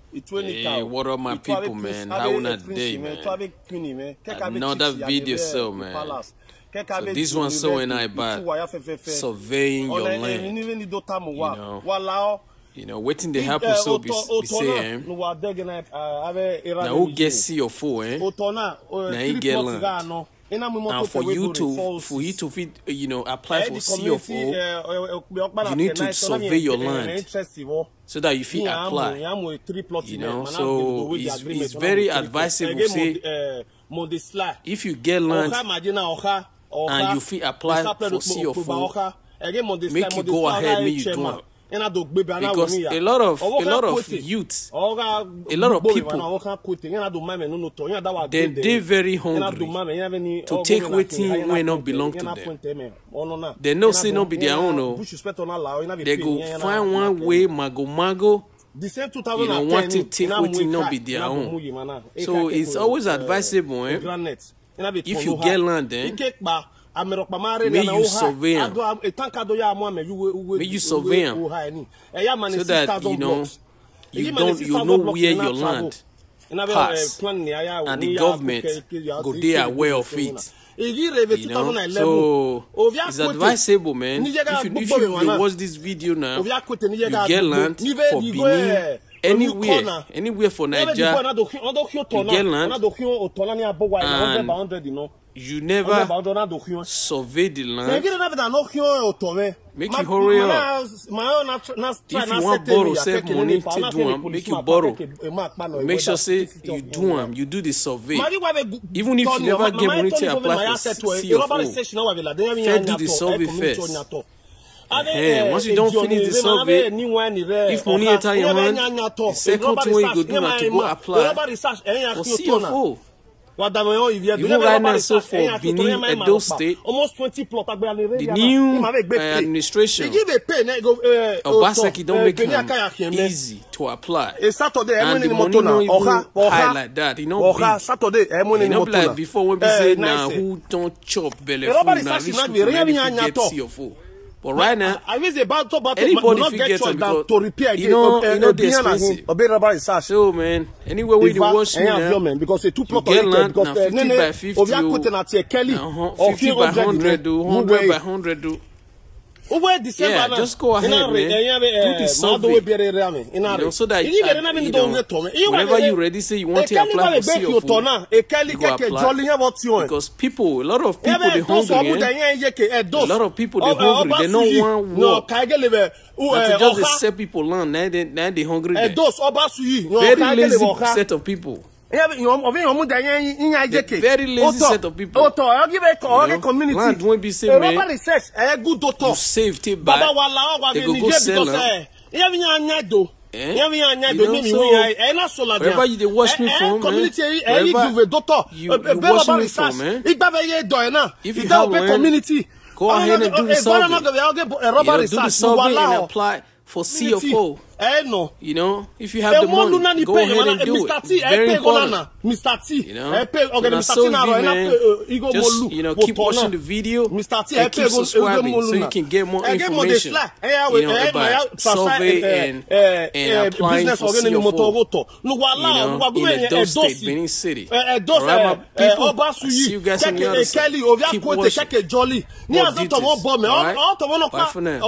Hey, what up, my people, man? How on a day, man? Another video, so man. So this one, so and I about surveying your land. You know, waiting to happen, so be saying. Now who gets see your phone, eh? Now he get land. Now for you to fit, you know, apply for CFO, you need to survey your land so that you fit apply. You know, so it's very advisable. Say, if you get land and you fit apply for CFO, make you go ahead, make you do it. Because a lot of youth, a lot of people, they're very hungry to take waiting when not belong to them. They know say not be their own. They go find one way, mago. You know, want to take waiting not be their own. So it's always advisable, if you get land, then may you survey them. May you survey them so that you know where your land pass, and the government go there aware of it. You know, so it's advisable, man. If you watch this video now, you get land for Benin, anywhere for Nigeria, you get land, and you never survey the land. Make you hurry up. If you want borrow, save money to do them, make you borrow. Make sure say you do them, you do the survey. Even if you never get money to apply for CFO, first do the survey first. Once you don't finish the survey, if money enter your hand, the second thing you go do is to go apply for CFO. Even right now, so for Benin, Edo State, the new administration of Basaki don't make it easy to apply. And the money don't even high like that. You know, like before when we say, now who don't chop belly food, now rich people never get CFO. But right now, anybody can get it because you know they're expensive. So man, anywhere we do watch me now, you get land now 50 by 50, 50 by 100, 100 by 100. Yeah, just go ahead, man. Do the survey, you know, so that you know, whenever you're ready, say you want to apply for CFO, you go apply. Because people, a lot of people, they're hungry. A lot of people, they're hungry. They don't want work. And to just set people land, now they're hungry. Very lazy set of people. Very lazy set of people. Community. Land won't be saved, man. You save it back. They go sell them. You know, so wherever you watch me from, man, wherever you watch me from, man, if you have land, go ahead and do the survey. You know, do the survey and apply for CFO. You know, if you have the money, go ahead and do it. It's very important. You know, so just, you know, keep watching the video and keep subscribing so you can get more information, you know, about survey and applying for CFO, you know, in Edo State, Benin City. Alright, my people, I see you guys on the other side. Keep watching. More details. Alright, bye for now.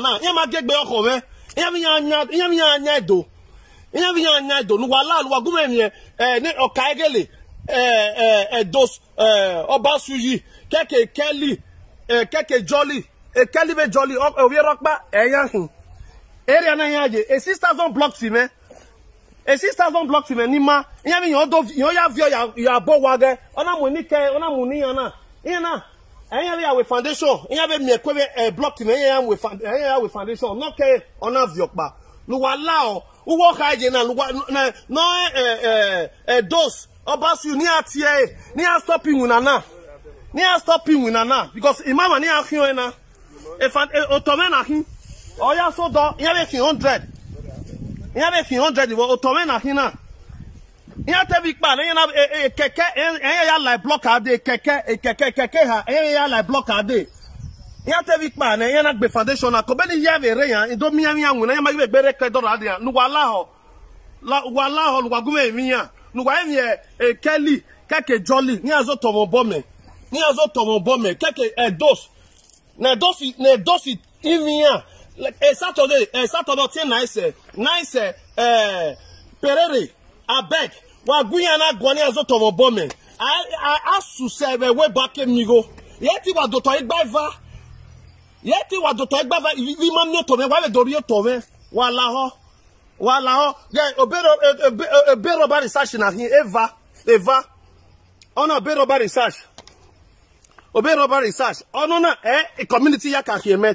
Area na yaje a 6,000 blocks me. A 6,000 blocks me nima. Yami yo ya vio ya bo wage. Ona monike, ona muni yana. Ina. Anya we foundation. Anya be me ekwe block me anya we foundation. No ke ona vio pa. Nu wala o. Uwo ka je na no dos obasu ni atie. Ni a stopping unana. Ni a stopping unana because imama ni a hiyo na. E otome na hin. Oh yeah, so do you have 100. You have 100. You otome na hina. You have to be bad. You have a keke. You like block a day. Keke ha. You like block a day. You have to be bad. You have foundation. Na kobeni you have a rain. You don't me. You have a bere credit. No wala ho. la wala ho lugwa gume mi ya lugwa emi Kelly keke jolly ni azo tomo bome keke dos na dosi imi ya Saturday tin nice perere abeg wa gunya na gwani azo tomo bome asu sebe we back migo yeti wa doto igbava vi mamno to me wa le dori to me wala ho yeah obero ba research na hin eva ona obero ba research ono na community ya ka hieme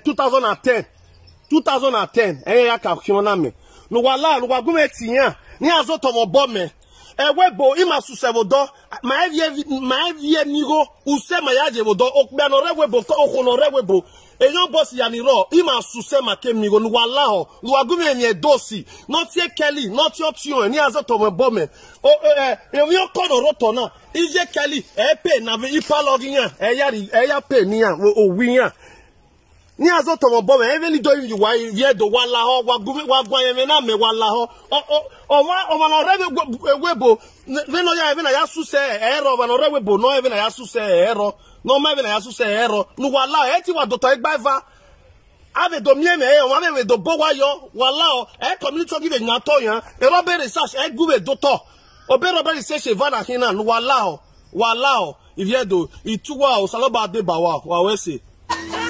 2010 ya ka hiona me no wala no gume tiyan ni azo tomo bome webo ima susebodo ma evie nigo use ma yaje bodo okbe no rewebo ko okono rewebo eyan boss ya ni ro ima suse ma ke migo nu wala ho lu agume mi dosi not ye Kelly not your option ni azo to mo bome ewi okono roto na ije Kelly pe na ve ipalogin yan ya pe ni yan owi yan ni azo to mo bome even do you wa vie do wala ho wa gwa yen na me wala ho o no rewebo veno ya even ya suse ero ba no rewebo no even ya suse ero no ma even ya suse ero nu wala ti wa doto igbava ave do mieme o ave do bo wa yo wala o community give yan to yan robert research gube doto obe robert research va na hina nu wala o ivie do ituwa o saloba de bawa wa we se